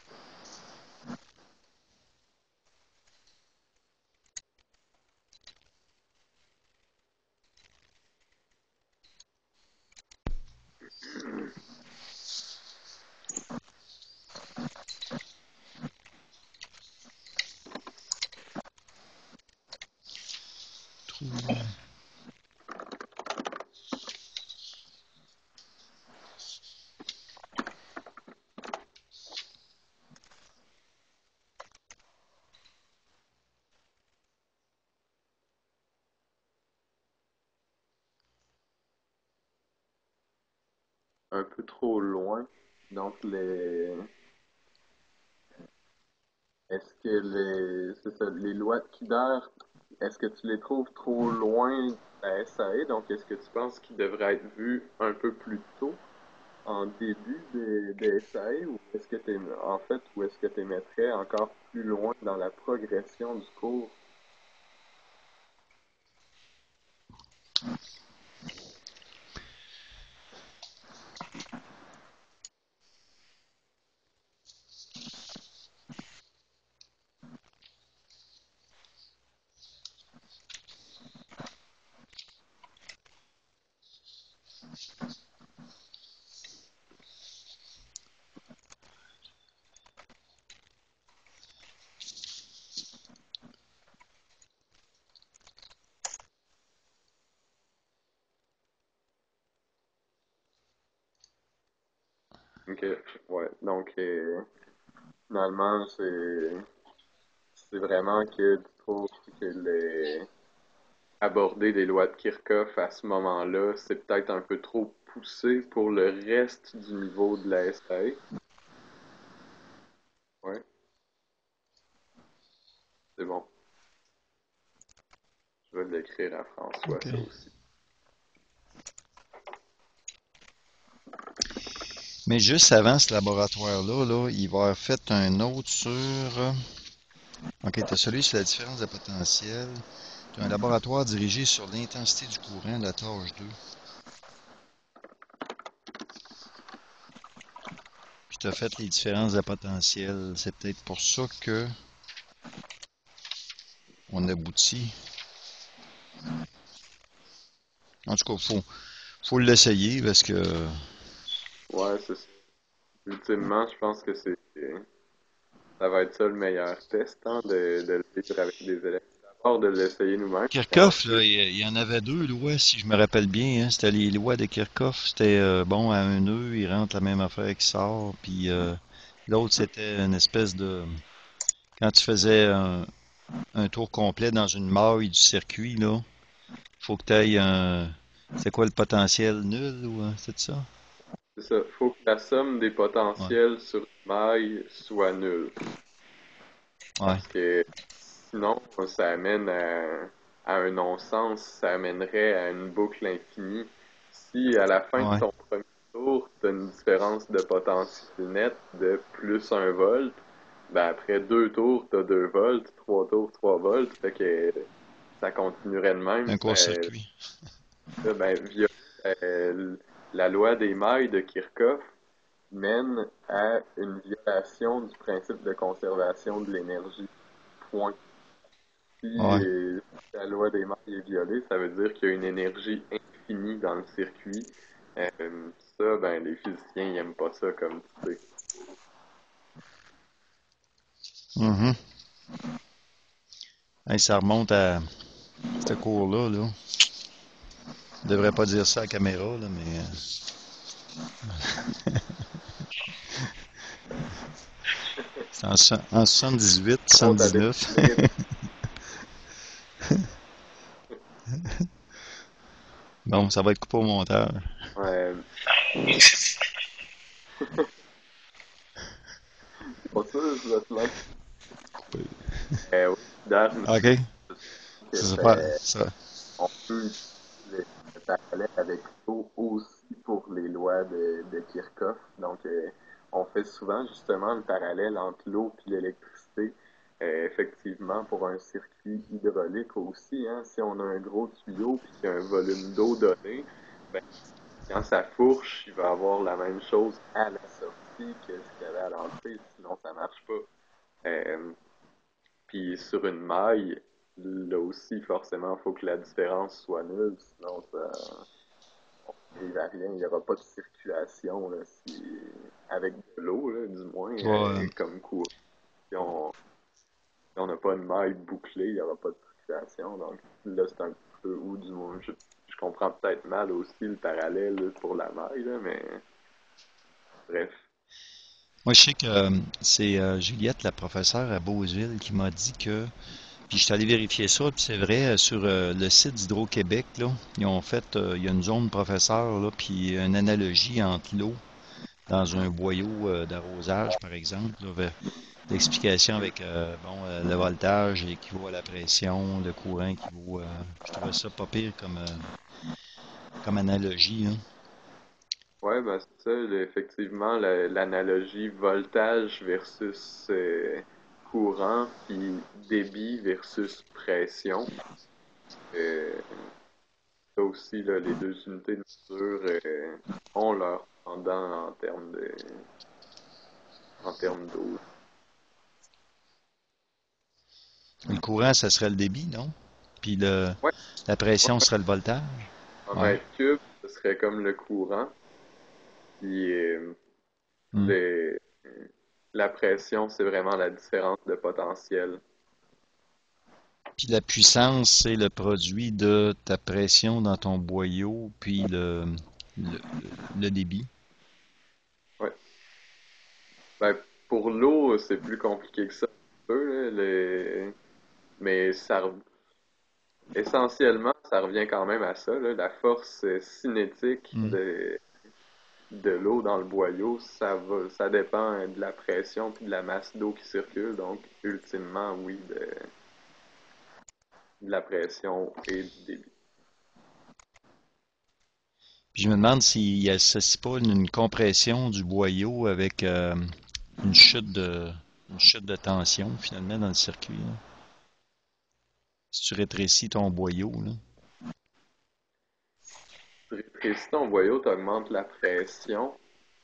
[SPEAKER 1] Un peu trop loin. Donc les est-ce que les c'est ça, les lois de Kidder, est-ce que tu les trouves trop loin de la S A E? Donc est-ce que tu penses qu'ils devraient être vus un peu plus tôt en début de, de S A E ou est-ce que tu en fait ou est-ce que tu mettrais encore plus loin dans la progression du cours? Ok, ouais. Donc euh, finalement c'est c'est vraiment que tu trouves que les aborder les lois de Kirchhoff à ce moment-là, c'est peut-être un peu trop poussé pour le reste du niveau de la S A E. Ouais, c'est bon. Je vais l'écrire à François,
[SPEAKER 3] OK.
[SPEAKER 1] ça aussi.
[SPEAKER 3] Mais juste avant ce laboratoire-là, là, il va avoir fait un autre sur. OK, tu as celui sur la différence de potentiel. Tu as un laboratoire dirigé sur l'intensité du courant, la tâche deux. Puis tu as fait les différences de potentiel. C'est peut-être pour ça que on aboutit. En tout cas, faut, faut l'essayer parce que.
[SPEAKER 1] Ouais, c'est ça. Ultimement, je pense que c'est ça va être ça le meilleur test, hein, de, de le vivre avec des élèves. D'abord de l'essayer nous-mêmes, et
[SPEAKER 3] Kirchhoff, là,
[SPEAKER 1] ensuite,
[SPEAKER 3] il y, il y en avait deux lois, si je me rappelle bien. Hein. C'était les lois de Kirchhoff. C'était euh, bon, à un nœud, il rentre la même affaire qui sort. Puis euh, l'autre, c'était une espèce de. Quand tu faisais un, un tour complet dans une maille du circuit, là, faut que tu ailles un. C'est quoi le potentiel nul ou euh, c'est ça?
[SPEAKER 1] c'est ça. Faut que la somme des
[SPEAKER 3] Ouais.
[SPEAKER 1] potentiels sur une maille soit nulle.
[SPEAKER 3] Ouais.
[SPEAKER 1] Parce que sinon, ça amène à, à un non-sens, ça amènerait à une boucle infinie. Si à la fin de
[SPEAKER 3] Ouais.
[SPEAKER 1] ton premier tour, tu as une différence de potentiel net de plus un volt, ben après deux tours, tu as deux volts, trois tours, trois volts, fait que ça continuerait de même.
[SPEAKER 3] Un
[SPEAKER 1] Ça,
[SPEAKER 3] court-circuit.
[SPEAKER 1] ça, ben, via euh, la loi des mailles de Kirchhoff mène à une violation du principe de conservation de l'énergie. Point. Si
[SPEAKER 3] Ouais.
[SPEAKER 1] euh, la loi des mailles est violée, ça veut dire qu'il y a une énergie infinie dans le circuit. Euh, ça, ben, les physiciens, ils aiment pas ça, comme tu sais.
[SPEAKER 3] Mhm. Hey, ça remonte à ce cours-là, là. Je devrais pas dire ça à la caméra, là, mais. euh, C'est en, so- en soixante-dix-huit,
[SPEAKER 1] Bon, t'as
[SPEAKER 3] soixante-dix-neuf.
[SPEAKER 1] décidé.
[SPEAKER 3] Bon, ça va être coupé au montage.
[SPEAKER 1] Ouais, pour ça, je vais te lancer.
[SPEAKER 3] Coupé.
[SPEAKER 1] Euh, oui, d'ailleurs, je me
[SPEAKER 3] OK.
[SPEAKER 1] suis dit que
[SPEAKER 3] Ça, ça, va-
[SPEAKER 1] c'est-
[SPEAKER 3] ça-
[SPEAKER 1] on peut utiliser le parallèle avec l'eau aussi pour les lois de, de Kirchhoff. Donc, euh, on fait souvent justement le parallèle entre l'eau et l'électricité. Euh, effectivement, pour un circuit hydraulique aussi, hein, si on a un gros tuyau et qu'il y a un volume d'eau donné, ben, quand ça fourche, il va avoir la même chose à la sortie que ce qu'il y avait à l'entrée, sinon ça marche pas. Euh, Puis sur une maille, là aussi, forcément, il faut que la différence soit nulle, sinon ça n'arrive à rien. Il n'y aura pas de circulation là, si, avec de l'eau, là, du moins,
[SPEAKER 3] je vais,
[SPEAKER 1] euh, comme courant. Si on si on n'a pas une maille bouclée, il n'y aura pas de circulation. Donc là, c'est un peu, ou du moins, je, je comprends peut-être mal aussi le parallèle là, pour la maille, là, mais bref.
[SPEAKER 3] moi, je sais que euh, c'est euh, Juliette, la professeure à Beauceville, qui m'a dit que, puis je suis allé vérifier ça, puis c'est vrai, euh, sur euh, le site d'Hydro-Québec, là, ils ont fait, euh, il y a une zone professeur, là, puis une analogie entre l'eau dans un boyau euh, d'arrosage, par exemple, là, vers- l'explication
[SPEAKER 1] Hmm.
[SPEAKER 3] avec euh, bon, euh, le voltage équivaut à la pression, le courant équivaut à... Je trouvais ça pas pire comme, euh, comme analogie, hein.
[SPEAKER 1] Ouais, ben c'est ça, le- effectivement, la- l'analogie voltage versus euh, courant, puis débit versus pression. Euh, Ça aussi, là, les deux unités de mesure euh, ont leur pendant en termes de en termes d'eau.
[SPEAKER 3] Le courant, ça serait le débit, non? Puis le,
[SPEAKER 1] Ouais,
[SPEAKER 3] la
[SPEAKER 1] ouais,
[SPEAKER 3] pression
[SPEAKER 1] ouais.
[SPEAKER 3] serait le voltage?
[SPEAKER 1] En
[SPEAKER 3] Ouais.
[SPEAKER 1] mètre cube, ce serait comme le courant, puis euh,
[SPEAKER 3] Hmm.
[SPEAKER 1] les- la pression, c'est vraiment la différence de potentiel.
[SPEAKER 3] Puis la puissance, c'est le produit de ta pression dans ton boyau, puis le, le, le débit.
[SPEAKER 1] Ouais. Ben, pour l'eau, c'est plus compliqué que ça un peu, là, les- mais ça, re- essentiellement, ça revient quand même à ça, là, la force euh, cinétique
[SPEAKER 3] Hmm.
[SPEAKER 1] de, de l'eau dans le boyau, ça va, ça dépend euh, de la pression puis de la masse d'eau qui circule, donc ultimement, oui, de, de la pression et du débit.
[SPEAKER 3] Puis je me demande s'il associe pas une, une compression du boyau avec euh, une chute de une chute de tension finalement dans le circuit, là. Si tu rétrécis ton boyau, là.
[SPEAKER 1] Tu rétrécis ton boyau, tu augmentes la pression.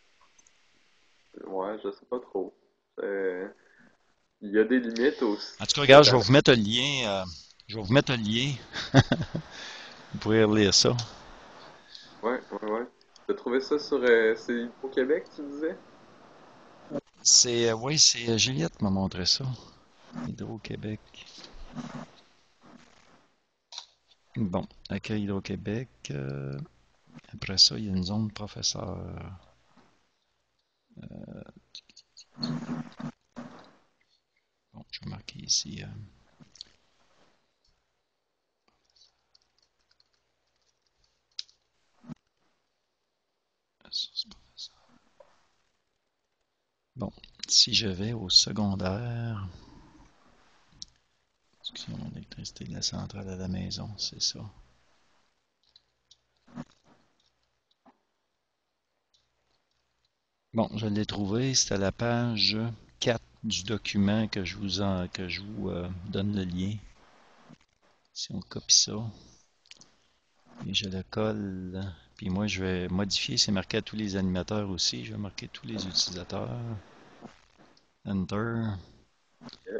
[SPEAKER 1] Ouais, je sais pas trop. Euh, Il y a des limites aussi,
[SPEAKER 3] En tout cas, regarde, je vais
[SPEAKER 1] notamment.
[SPEAKER 3] vous mettre un lien. euh, je vais vous mettre un lien. Vous pourrez relire ça.
[SPEAKER 1] Ouais, ouais, ouais. T'as trouvé ça sur... euh, c'est au Québec, tu disais?
[SPEAKER 3] C'est, euh, oui, c'est euh, Juliette qui m'a montré ça. Hydro-Québec. Bon, accueil Hydro-Québec. euh, après ça, il y a une zone professeur. Bon, je vais marquer ici. euh, source professeur. Bon, si je vais au secondaire, discussion d'électricité de la centrale à la maison, c'est ça. Bon, je l'ai trouvé, c'est à la page quatre du document que je vous en, que je vous euh, donne le lien. Si on copie ça et je le colle, puis moi je vais modifier, c'est marqué à tous les animateurs aussi, je vais marquer tous les utilisateurs. Enter.
[SPEAKER 1] Euh,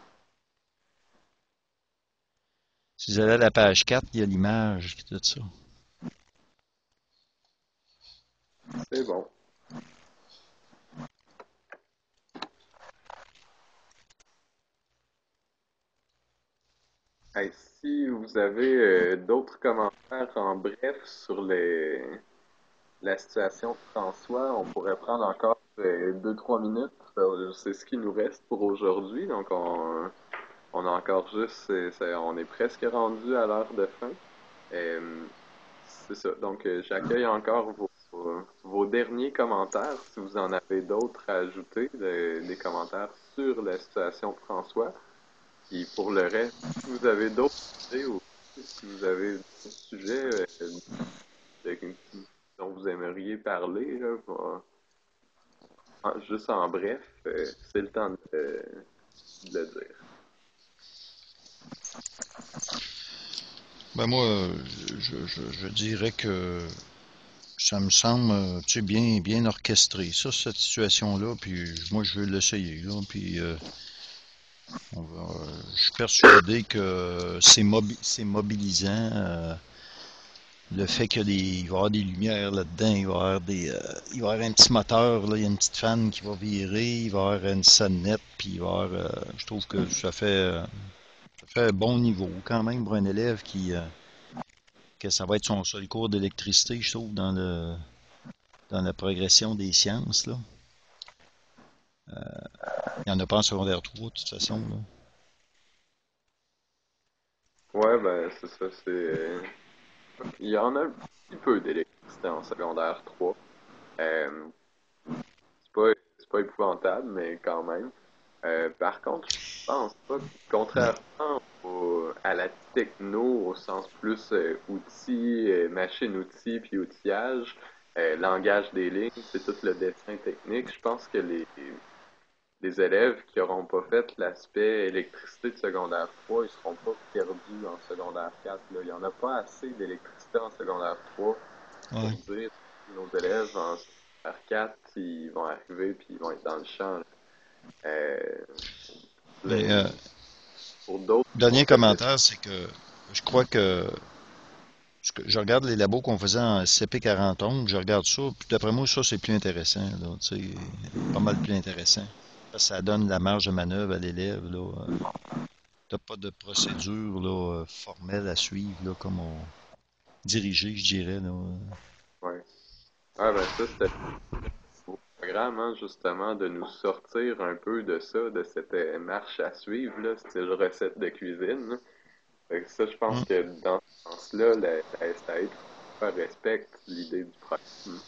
[SPEAKER 3] Si vous allez à la page quatre, il y a l'image de ça.
[SPEAKER 1] C'est bon. Hey, si vous avez euh, d'autres commentaires en bref sur les, la situation de François, on pourrait prendre encore euh, deux, trois minutes. Euh, C'est ce qui nous reste pour aujourd'hui. Donc, on, on a encore juste, c'est- c'est- on est presque rendu à l'heure de fin. Euh, c'est ça. Donc, euh, j'accueille encore vos, vos, vos derniers commentaires. Si vous en avez d'autres à ajouter, de- des commentaires sur la situation de François. Puis pour le reste, si vous avez d'autres idées ou si vous avez d'autres sujets euh, de- dont vous aimeriez parler, là, bah, en- juste en bref, euh, c'est le temps de, de le dire.
[SPEAKER 3] Ben moi, euh, je, je, je dirais que ça me semble, euh, tu sais, bien, bien orchestré, ça, cette situation-là, puis moi, je veux l'essayer, là, puis euh, on va- euh, je suis persuadé que c'est mobi- c'est mobilisant, euh, le fait qu'il y a des, il va y avoir des lumières là-dedans, il va y avoir des, euh, il va y avoir un petit moteur, là, il y a une petite fan qui va virer, il va y avoir une sonnette, puis il va y avoir, euh, je trouve que ça fait, euh, ça fait un bon niveau quand même pour un élève qui, euh, que ça va être son seul cours d'électricité, je trouve, dans le, dans la progression des sciences, là. Il n'y en a pas en secondaire trois, de toute façon, là.
[SPEAKER 1] Ouais, ben c'est ça, c'est... euh, il y en a un petit peu d'électricité en secondaire trois. Euh, c'est pas, c'est pas épouvantable, mais quand même. Euh, par contre, je pense pas, que,
[SPEAKER 3] Ben,
[SPEAKER 1] contrairement au- à la techno au sens plus euh, outils, euh, machine-outils puis outillage, euh, langage des lignes, c'est tout le dessin technique. Je pense que les, les élèves qui n'auront pas fait l'aspect électricité de secondaire trois, ils seront pas perdus en secondaire quatre. Là. Il n'y en a pas assez d'électricité en secondaire trois pour
[SPEAKER 3] ouais.
[SPEAKER 1] dire que nos élèves en secondaire quatre, ils vont arriver puis ils vont être dans le champ. Là. Euh,
[SPEAKER 3] Mais,
[SPEAKER 1] les-
[SPEAKER 3] euh,
[SPEAKER 1] pour d'autres
[SPEAKER 3] dernier
[SPEAKER 1] processus.
[SPEAKER 3] commentaire, c'est que je crois que ce que- je regarde les labos qu'on faisait en C P quarante onze, je regarde ça, puis d'après moi, ça, c'est plus intéressant, là, tu sais, pas mal plus intéressant. Parce que ça donne la marge de manœuvre à l'élève, là. euh, T'as pas de procédure, là, euh, formelle à suivre, là, comme on diriger, je dirais, là.
[SPEAKER 1] Ouais. Ah ben ça, c'était au programme, hein, justement, de nous sortir un peu de ça, de cette euh, marche à suivre, là, style recette de cuisine. Là. Fait que ça, je pense
[SPEAKER 3] Hum.
[SPEAKER 1] que dans ce sens-là, la, la S A I respecte l'idée du programme.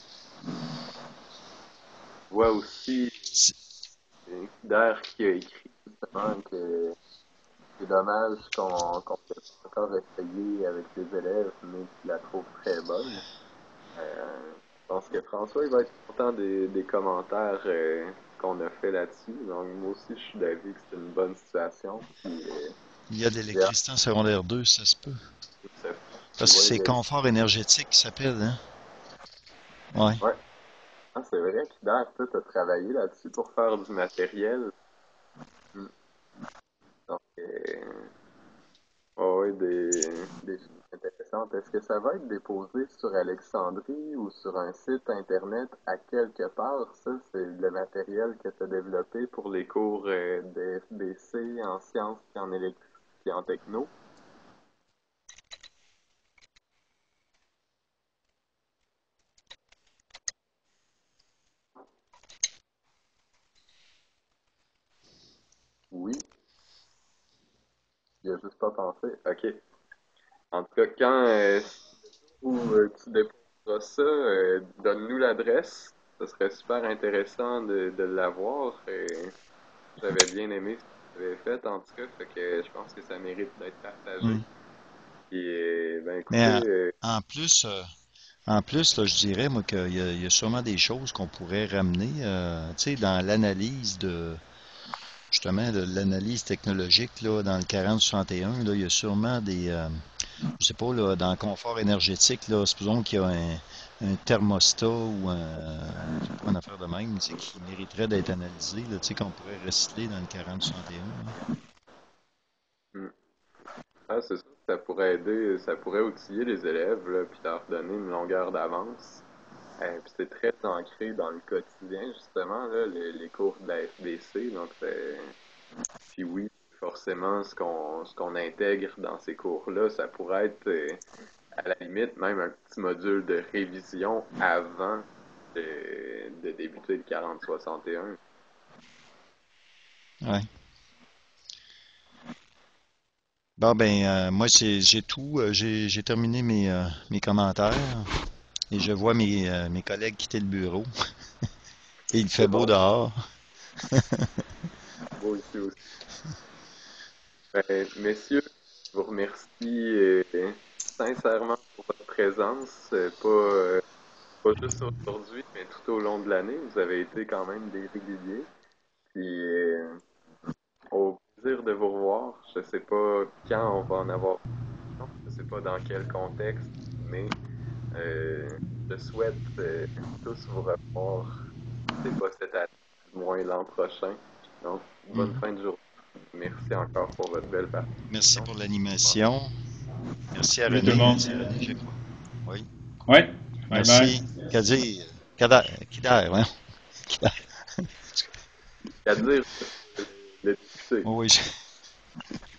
[SPEAKER 1] Je vois aussi
[SPEAKER 3] C'est-
[SPEAKER 1] euh, D'air qui a écrit justement que c'est dommage qu'on qu'on puisse encore essayer avec les élèves, mais qu'il la trouve très bonne. Euh, je pense que François, il va être content des, des commentaires euh, qu'on a fait là-dessus. Donc, moi aussi, je suis d'avis que c'est une bonne situation. Puis, euh,
[SPEAKER 3] Il y a de
[SPEAKER 1] j'ai hâte
[SPEAKER 3] l'électricité en secondaire deux, ça se peut.
[SPEAKER 1] que ça
[SPEAKER 3] Parce que
[SPEAKER 1] soit
[SPEAKER 3] c'est
[SPEAKER 1] réalisé.
[SPEAKER 3] confort énergétique qui s'appelle, hein? Ouais.
[SPEAKER 1] Ouais. Ah, c'est vrai. Puis, d'ailleurs, toi, tu as travaillé là-dessus pour faire du matériel. Hmm. Donc, euh, ah oui, des, des choses intéressantes. Est-ce que ça va être déposé sur Alexandrie ou sur un site internet à quelque part? Ça, c'est le matériel que tu as développé pour les cours euh, de F B C en sciences et en électricité et en techno. Oui, il a juste pas pensé. OK. En tout cas, quand euh, où, euh, tu déposeras ça, euh, donne-nous l'adresse. Ce serait super intéressant de, de l'avoir. Et j'avais bien aimé ce que tu avais fait, en tout cas, fait que je pense que ça mérite d'être partagé.
[SPEAKER 3] Hum.
[SPEAKER 1] Puis, euh, ben
[SPEAKER 3] Mais
[SPEAKER 1] écoutez,
[SPEAKER 3] en,
[SPEAKER 1] euh,
[SPEAKER 3] en plus, euh, en plus, là, je dirais, moi, qu'il y a, il y a sûrement des choses qu'on pourrait ramener, euh, tu sais, dans l'analyse de, justement, de l'analyse technologique, là, dans le quarante soixante et un, là, il y a sûrement des, euh, je sais pas, là, dans le confort énergétique, là, supposons qu'il y a un, un thermostat ou un, je sais pas, une affaire de même, tu sais, qui mériterait d'être analysé, là, tu sais, qu'on pourrait recycler dans le quarante soixante et un, là.
[SPEAKER 1] hmm, ah, c'est sûr que ça pourrait aider, ça pourrait outiller les élèves, là, puis leur donner une longueur d'avance. Euh, puis c'est très ancré dans le quotidien, justement, là, les, les cours de la F B C. Donc, c'est... Puis oui, forcément, ce qu'on ce qu'on intègre dans ces cours-là, ça pourrait être, euh, à la limite, même un petit module de révision avant de, de débuter le quarante soixante et un.
[SPEAKER 3] Ouais. Bon, ben, euh, moi, c'est, j'ai tout. euh, J'ai, j'ai terminé mes, euh, mes commentaires et je vois mes, euh, mes collègues quitter le bureau. Et il fait
[SPEAKER 1] C'est
[SPEAKER 3] beau
[SPEAKER 1] bon,
[SPEAKER 3] dehors.
[SPEAKER 1] beau ici aussi. Ben, messieurs, je vous remercie euh, sincèrement pour votre présence. Euh, Pas, euh, pas juste aujourd'hui, mais tout au long de l'année. Vous avez été quand même des réguliers. Puis, euh, au plaisir de vous revoir. Je sais pas quand on va en avoir. Je sais pas dans quel contexte, mais euh, je souhaite euh, tous vous revoir. Si c'est pas cette année, du moins l'an prochain. Donc, bonne
[SPEAKER 3] Mhm.
[SPEAKER 1] fin de journée. Merci encore pour votre belle
[SPEAKER 3] Merci
[SPEAKER 1] participation.
[SPEAKER 3] pour l'animation. Merci à
[SPEAKER 2] Salut tout le
[SPEAKER 3] René.
[SPEAKER 2] monde.
[SPEAKER 3] C'est René, je crois. Oui.
[SPEAKER 2] Ouais, bye bye.
[SPEAKER 3] Merci. Kadir. Kader. Kider, ouais. Kider.
[SPEAKER 1] Qu'à dire, le député.
[SPEAKER 3] Oui, oui.